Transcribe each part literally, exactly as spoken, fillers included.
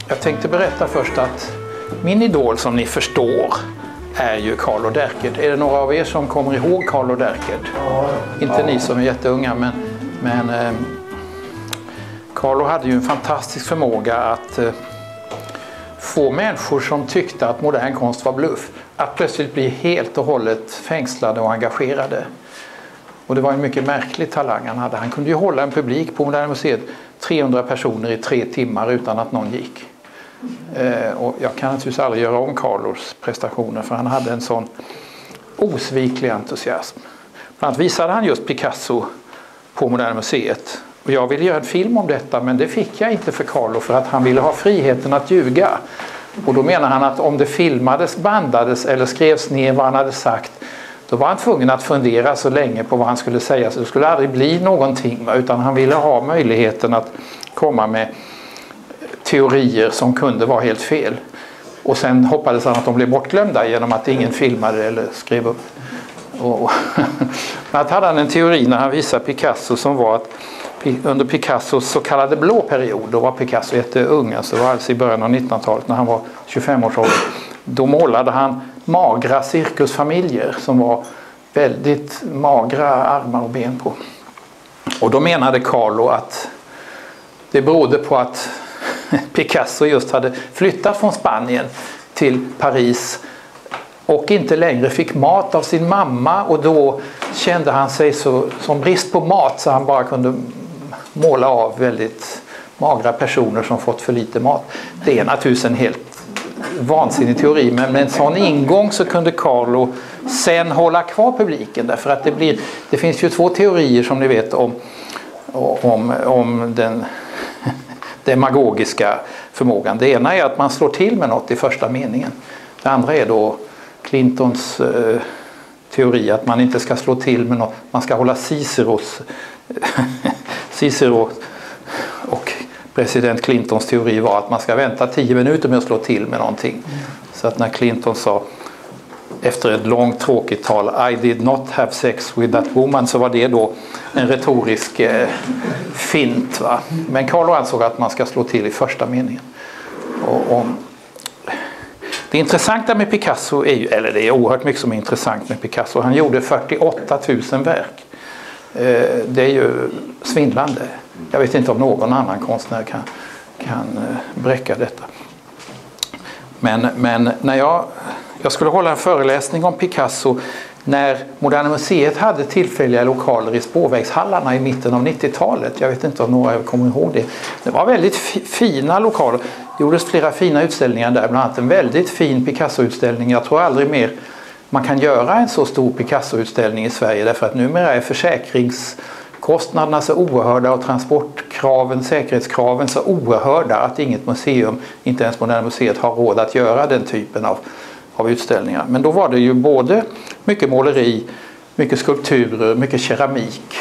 Jag tänkte berätta först att min idol, som ni förstår, är ju Carlo Derkert. Är det några av er som kommer ihåg Carlo Derkert? Ja, Inte ja. ni som är jätteunga, men, men eh, Carlo hade ju en fantastisk förmåga att eh, få människor som tyckte att modern konst var bluff att plötsligt bli helt och hållet fängslade och engagerade. Och det var en mycket märklig talang han hade. Han kunde ju hålla en publik på Moderna museet, trehundra personer i tre timmar utan att någon gick. Eh, och jag kan naturligtvis aldrig göra om Carlos prestationer, för han hade en sån osviklig entusiasm. Bland annat visade han just Picasso på Moderna museet. Och jag ville göra en film om detta, men det fick jag inte för Carlo, för att han ville ha friheten att ljuga. Och då menar han att om det filmades, bandades eller skrevs ner vad han hade sagt, då var han tvungen att fundera så länge på vad han skulle säga, så det skulle aldrig bli någonting, utan han ville ha möjligheten att komma med teorier som kunde vara helt fel. Och sen hoppades han att de blev bortglömda genom att ingen filmade eller skrev upp. Och att hade han en teori när han visade Picasso som var att under Picassos så kallade blå period, då var Picasso jätteung, alltså det var alltså i början av nittonhundratalet när han var tjugofem års ålder. Då målade han magra cirkusfamiljer som var väldigt magra armar och ben på. Och då menade Carlo att det berodde på att Picasso just hade flyttat från Spanien till Paris och inte längre fick mat av sin mamma, och då kände han sig så, som brist på mat, så han bara kunde måla av väldigt magra personer som fått för lite mat. Det är naturligtvis en helt vansinnig teori, men med en sån ingång så kunde Carlo sen hålla kvar publiken, därför att det blir, det finns ju två teorier som ni vet om, om, om den demagogiska förmågan. Det ena är att man slår till med något i första meningen. Det andra är då Clintons eh, teori att man inte ska slå till med något, man ska hålla Ciceros Cicero och president Clintons teori var att man ska vänta tio minuter med att slå till med någonting. Så att när Clinton sa efter ett långt tråkigt tal I did not have sex with that woman, så var det då en retorisk eh, fint, va? Men Carlo ansåg att man ska slå till i första meningen. Och, och det intressanta med Picasso är ju, eller det är oerhört mycket som är intressant med Picasso. Han gjorde fyrtioåtta tusen verk. Eh, det är ju svindlande. Jag vet inte om någon annan konstnär kan, kan eh, bräcka detta. Men, men när jag, jag skulle hålla en föreläsning om Picasso när Moderna museet hade tillfälliga lokaler i spårvägshallarna i mitten av nittiotalet. Jag vet inte om några kommer ihåg det. Det var väldigt fina lokaler. Det gjordes flera fina utställningar där. Bland annat en väldigt fin Picasso-utställning. Jag tror aldrig mer man kan göra en så stor Picasso-utställning i Sverige. Därför att numera är försäkringskostnaderna så oerhörda och transportkraven, säkerhetskraven så oerhörda att inget museum, inte ens Moderna museet, har råd att göra den typen av av utställningar. Men då var det ju både mycket måleri, mycket skulpturer, mycket keramik.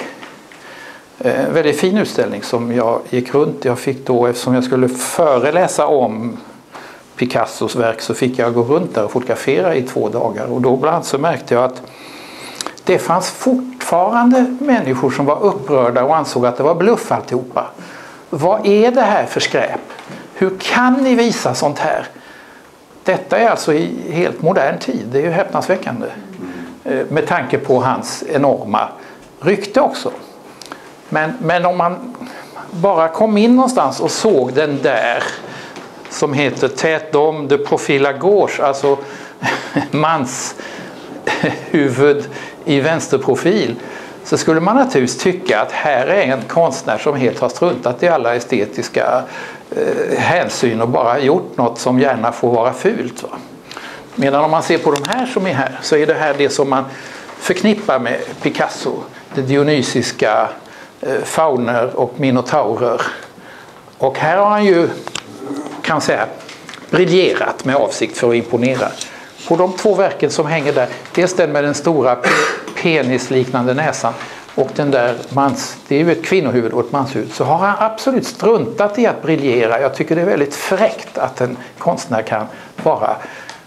Eh, väldigt fin utställning som jag gick runt. Jag fick då, eftersom jag skulle föreläsa om Picassos verk, så fick jag gå runt där och fotografera i två dagar. Och då bland annat så märkte jag att det fanns fortfarande människor som var upprörda och ansåg att det var bluff alltihopa. Vad är det här för skräp? Hur kan ni visa sånt här? Detta är alltså i helt modern tid. Det är ju häpnadsväckande. Med tanke på hans enorma rykte också. Men, men om man bara kom in någonstans och såg den där som heter Tête d'homme de profil à gauche, alltså mans huvud i vänsterprofil, så skulle man naturligtvis tycka att här är en konstnär som helt har struntat i alla estetiska eh, hänsyn och bara gjort något som gärna får vara fult. Va? Medan om man ser på de här som är här, så är det här det som man förknippar med Picasso. Det dionysiska eh, fauner och minotaurer. Och här har han ju, kan säga, briljerat med avsikt för att imponera. På de två verken som hänger där, dels den med den stora penisliknande näsan och den där mans, det är ju ett kvinnohuvud och ett manshuvud, så har han absolut struntat i att briljera. Jag tycker det är väldigt fräckt att en konstnär kan bara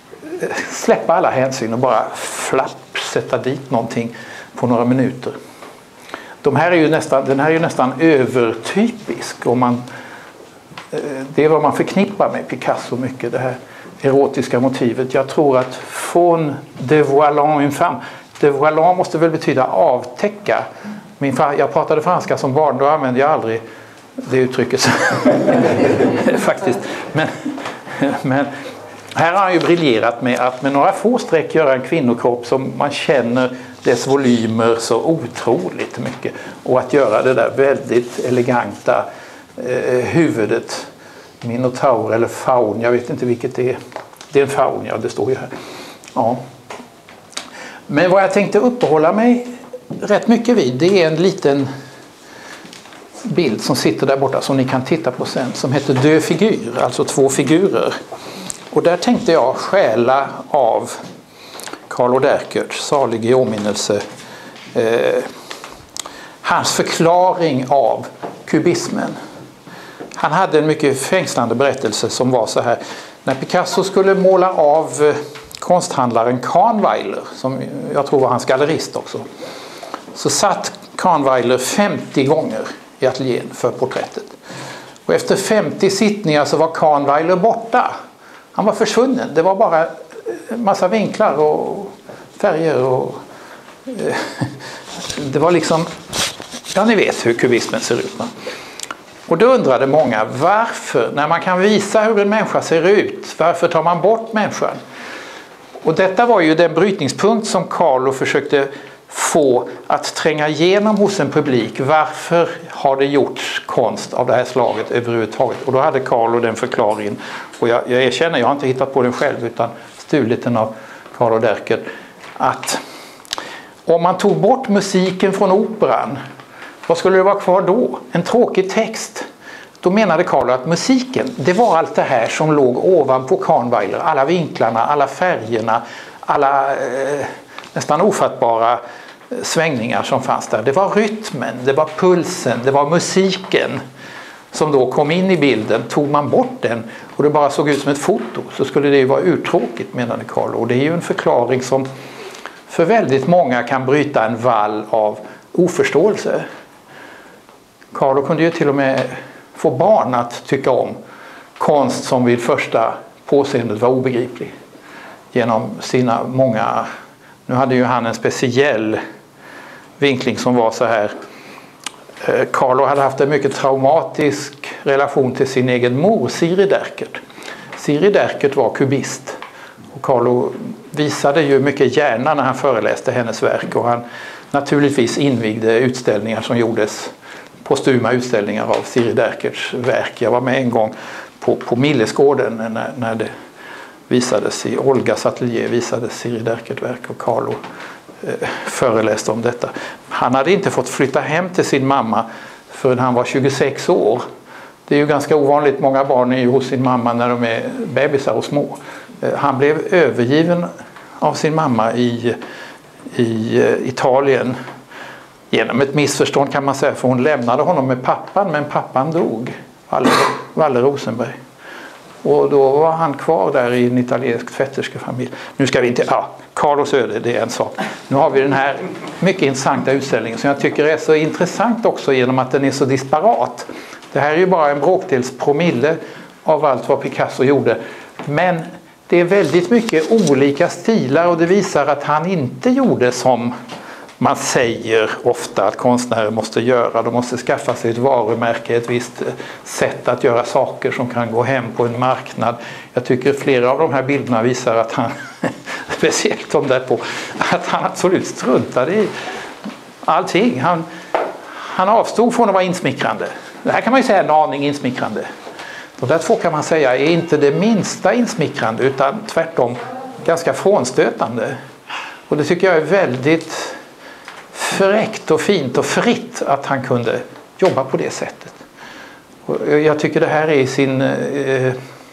släppa alla hänsyn och bara flapp sätta dit någonting på några minuter. De här är ju nästan, den här är ju nästan övertypisk. Om man det är vad man förknippar med Picasso mycket, det här erotiska motivet. Jag tror att från dévoilant une femme, dévoilant måste väl betyda avtäcka. Min far, jag pratade franska som barn, då använde jag aldrig det uttrycket faktiskt. Men, men här har han ju briljerat med att med några få streck göra en kvinnokropp som man känner dess volymer så otroligt mycket. Och att göra det där väldigt eleganta eh, huvudet, minotaur eller faun, jag vet inte vilket det är. Det är en faun, ja, det står ju här. Ja. Men vad jag tänkte uppehålla mig rätt mycket vid, det är en liten bild som sitter där borta som ni kan titta på sen, som heter deux figures, alltså två figurer. Och där tänkte jag stjäla av Karl Oderkert, salig i åminnelse, eh, hans förklaring av kubismen. Han hade en mycket fängslande berättelse som var så här: när Picasso skulle måla av konsthandlaren Kahnweiler, som jag tror var hans gallerist också, så satt Kahnweiler femtio gånger i ateljén för porträttet. Och efter femtio sittningar så var Kahnweiler borta. Han var försvunnen. Det var bara en massa vinklar och färger och det var liksom, ja, ni vet hur kubismen ser ut. Och då undrade många, varför, när man kan visa hur en människa ser ut, varför tar man bort människan? Och detta var ju den brytningspunkt som Carlo försökte få att tränga igenom hos en publik. Varför har det gjorts konst av det här slaget överhuvudtaget? Och då hade Carlo den förklaringen. Och jag, jag erkänner, jag har inte hittat på den själv utan stulit den av Karl Oderkert. Att om man tog bort musiken från operan, vad skulle det vara kvar då? En tråkig text. Då menade Carlo att musiken, det var allt det här som låg ovanpå Kahnweiler. Alla vinklarna, alla färgerna, alla eh, nästan ofattbara svängningar som fanns där. Det var rytmen, det var pulsen, det var musiken som då kom in i bilden. Tog man bort den och det bara såg ut som ett foto, så skulle det ju vara uttråkigt, menade Carlo. Och det är ju en förklaring som för väldigt många kan bryta en vall av oförståelse. Carlo kunde ju till och med få barn att tycka om konst som vid första påseendet var obegriplig. Genom sina många, nu hade ju han en speciell vinkling som var så här. Carlo hade haft en mycket traumatisk relation till sin egen mor, Siri Derkert. Siri Derkert var kubist. Och Carlo visade ju mycket gärna när han föreläste hennes verk. Och han naturligtvis invigde utställningar som gjordes, postuma utställningar av Siri Derkerts verk. Jag var med en gång på, på Millesgården när, när det visades i Olgas ateljé, visades Siri Derkert verk och Carlo eh, föreläste om detta. Han hade inte fått flytta hem till sin mamma förrän han var tjugosex år. Det är ju ganska ovanligt, många barn är ju hos sin mamma när de är bebisar och små. Eh, han blev övergiven av sin mamma i, i eh, Italien genom ett missförstånd kan man säga, för hon lämnade honom med pappan, men pappan dog, Valle, Valle Rosenberg. Och då var han kvar där i en italiensk tvätterskefamilj. Nu ska vi inte, ja, Carlos öde, det är en sak. Nu har vi den här mycket intressanta utställningen som jag tycker är så intressant också genom att den är så disparat. Det här är ju bara en bråkdels promille av allt vad Picasso gjorde. Men det är väldigt mycket olika stilar och det visar att han inte gjorde som man säger ofta att konstnärer måste göra. De måste skaffa sig ett varumärke, ett visst sätt att göra saker som kan gå hem på en marknad. Jag tycker flera av de här bilderna visar att han, speciellt de där på, att han absolut struntade i allting. Han, han avstod från att vara insmickrande. Det här kan man ju säga är en aning insmickrande. De där två kan man säga är inte det minsta insmickrande utan tvärtom ganska frånstötande. Och det tycker jag är väldigt fräckt och fint och fritt att han kunde jobba på det sättet. Och jag tycker det här är i sin eh,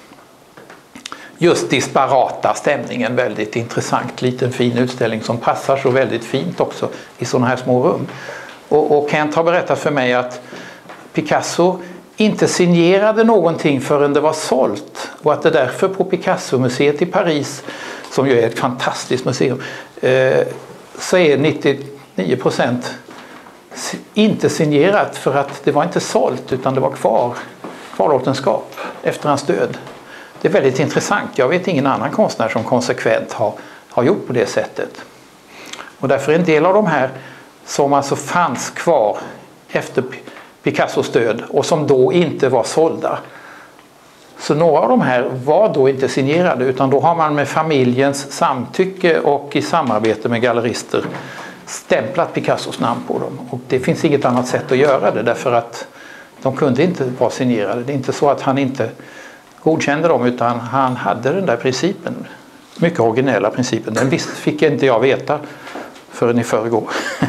just disparata stämningen väldigt intressant, liten fin utställning som passar så väldigt fint också i sådana här små rum. Och, och Kent har berättat för mig att Picasso inte signerade någonting förrän det var sålt och att det därför på Picasso-museet i Paris, som ju är ett fantastiskt museum, eh, så är nittionio procent inte signerat för att det var inte sålt utan det var kvar kvarlåtenskap efter hans död. Det är väldigt intressant. Jag vet ingen annan konstnär som konsekvent har, har gjort på det sättet. Och därför är en del av de här som alltså fanns kvar efter Picassos död och som då inte var sålda. Så några av de här var då inte signerade, utan då har man med familjens samtycke och i samarbete med gallerister stämplat Picassos namn på dem. Och det finns inget annat sätt att göra det, därför att de kunde inte vara signerade. Det är inte så att han inte godkände dem, utan han hade den där principen. Mycket originella principen. Den visst fick inte jag veta förrän i förrgår.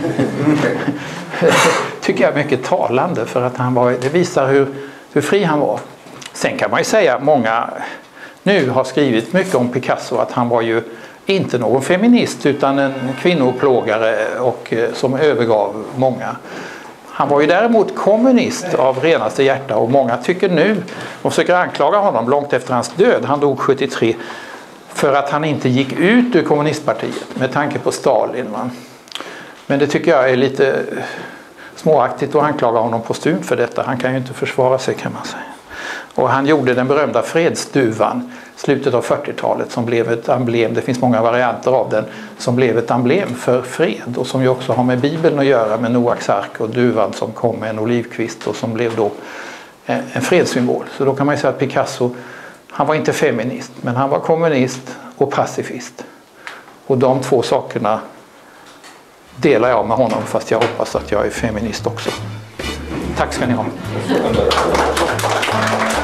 Tycker jag är mycket talande, för att han var, det visar hur, hur fri han var. Sen kan man ju säga, många nu har skrivit mycket om Picasso, att han var ju inte någon feminist utan en kvinnoplågare och som övergav många. Han var ju däremot kommunist av renaste hjärta, och många tycker nu, och försöker anklaga honom långt efter hans död, han dog sjuttiotre, för att han inte gick ut ur kommunistpartiet med tanke på Stalin. Man. Men det tycker jag är lite småaktigt att anklaga honom postumt för detta. Han kan ju inte försvara sig, kan man säga. Och han gjorde den berömda fredsduvan slutet av fyrtiotalet som blev ett emblem, det finns många varianter av den, som blev ett emblem för fred, och som ju också har med Bibeln att göra, med Noaks ark och duvan som kom med en olivkvist och som blev då en fredssymbol. Så då kan man ju säga att Picasso, han var inte feminist, men han var kommunist och pacifist. Och de två sakerna delar jag med honom, fast jag hoppas att jag är feminist också. Tack ska ni ha.